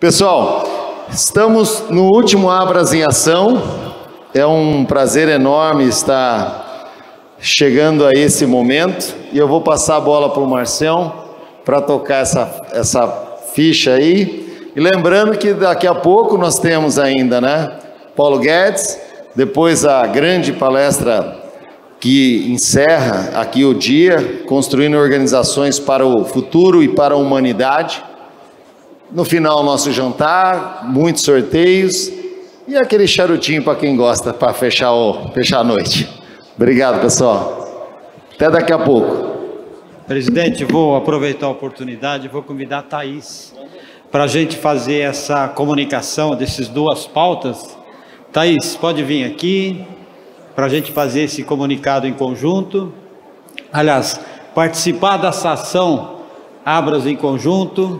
Pessoal, estamos no último Abras em Ação. É um prazer enorme estar chegando a esse momento. E eu vou passar a bola para o Marcião para tocar essa ficha aí. E lembrando que daqui a pouco nós temos ainda, né, Paulo Guedes, depois a grande palestra que encerra aqui o dia, construindo organizações para o futuro e para a humanidade. No final, nosso jantar, muitos sorteios e aquele charutinho para quem gosta, para fechar a noite. Obrigado, pessoal. Até daqui a pouco. Presidente, vou aproveitar a oportunidade e vou convidar a Thaís para a gente fazer essa comunicação dessas duas pautas. Thaís, pode vir aqui para a gente fazer esse comunicado em conjunto. Aliás, participar dessa ação Abras em Conjunto,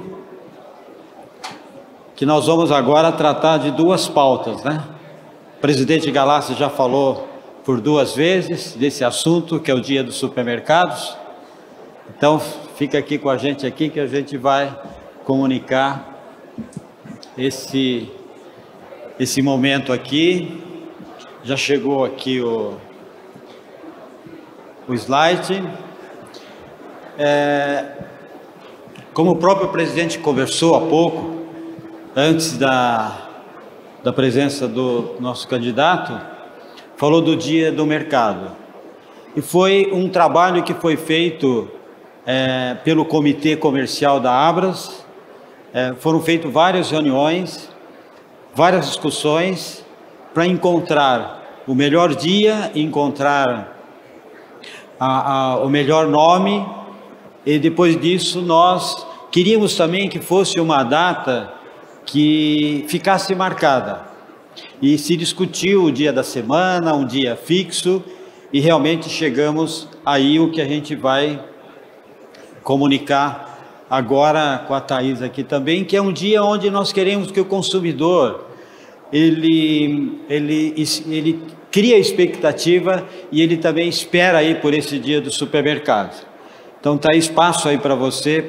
que nós vamos agora tratar de duas pautas, né? O presidente Galassi já falou por 2 vezes desse assunto, que é o Dia dos Supermercados. Então, fica aqui com a gente aqui, que a gente vai comunicar esse momento aqui. Já chegou aqui o slide. Como o próprio presidente conversou há pouco, antes da presença do nosso candidato, falou do Dia do Mercado. E foi um trabalho que foi feito pelo Comitê Comercial da Abras. Foram feitas várias reuniões, várias discussões, para encontrar o melhor dia, encontrar o melhor nome, e depois disso nós queríamos também que fosse uma data que ficasse marcada, e se discutiu o dia da semana, um dia fixo, e realmente chegamos aí o que a gente vai comunicar agora com a Thaís aqui também, que é um dia onde nós queremos que o consumidor ele cria expectativa e ele também espera aí por esse dia do supermercado. Então, Thaís, passo aí para você.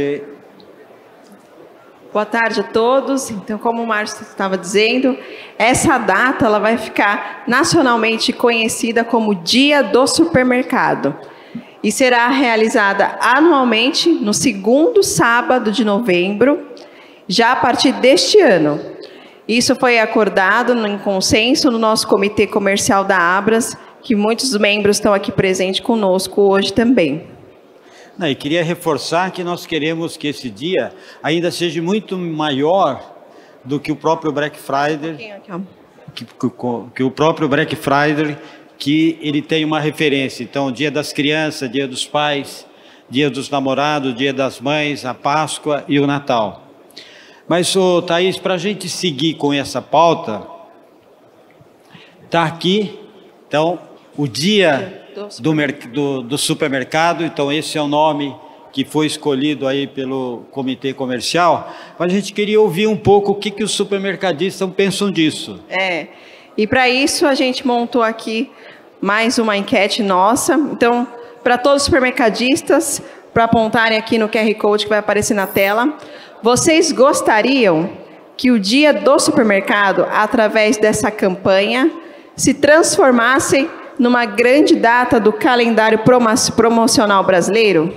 Boa tarde a todos. Então, como o Márcio estava dizendo, essa data ela vai ficar nacionalmente conhecida como Dia do Supermercado e será realizada anualmente no 2º sábado de novembro, já a partir deste ano. Isso foi acordado em consenso no nosso Comitê Comercial da Abras, que muitos membros estão aqui presentes conosco hoje também. E queria reforçar que nós queremos que esse dia ainda seja muito maior do que o próprio Black Friday, que o próprio Black Friday, que ele tem uma referência. Então, Dia das Crianças, Dia dos Pais, Dia dos Namorados, Dia das Mães, a Páscoa e o Natal. Mas, Thaís, para a gente seguir com essa pauta, está aqui, então, o Dia do Supermercado. Então, esse é o nome que foi escolhido aí pelo Comitê Comercial, mas a gente queria ouvir um pouco o que os supermercadistas pensam disso. E para isso a gente montou aqui mais uma enquete nossa. Então, para todos os supermercadistas, para apontarem aqui no QR Code que vai aparecer na tela, vocês gostariam que o Dia do Supermercado, através dessa campanha, se transformasse numa grande data do calendário promocional brasileiro?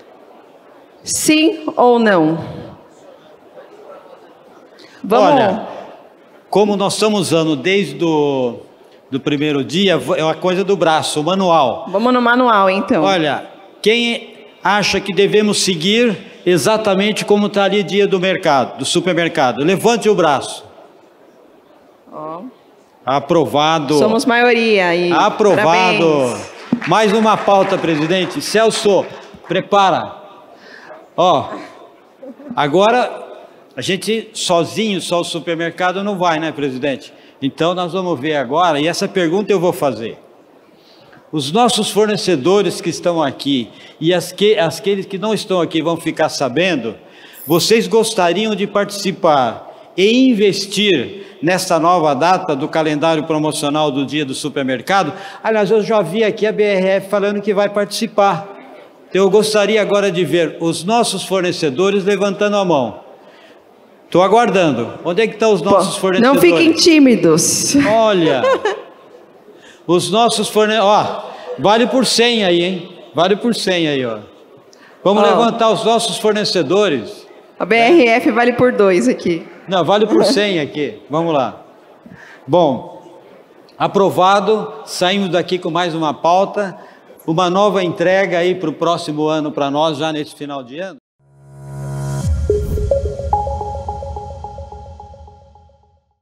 Sim ou não? Vamos. Olha, como nós estamos usando desde do primeiro dia, é uma coisa do braço, o manual. Vamos no manual, então. Olha, quem acha que devemos seguir exatamente como está ali Dia do Mercado, do Supermercado, levante o braço. Aprovado. Somos maioria. Aprovado. Parabéns. Mais uma pauta, presidente. Celso, prepara. Agora, a gente sozinho, só o supermercado não vai, né, presidente? Então, nós vamos ver agora, e essa pergunta eu vou fazer. Os nossos fornecedores que estão aqui e aqueles que não estão aqui vão ficar sabendo, vocês gostariam de participar e investir nessa nova data do calendário promocional do Dia do Supermercado? Aliás, eu já vi aqui a BRF falando que vai participar. Então, eu gostaria agora de ver os nossos fornecedores levantando a mão. Estou aguardando. Onde é que estão os nossos fornecedores? Não fiquem tímidos. Olha, os nossos fornecedores... Ó, vale por 100 aí, hein? Vale por 100 aí, ó. Vamos levantar os nossos fornecedores. A BRF vale por 2 aqui. Não, vale por 100 aqui. Vamos lá. Bom, aprovado. Saímos daqui com mais uma pauta. Uma nova entrega aí para o próximo ano para nós, já nesse final de ano.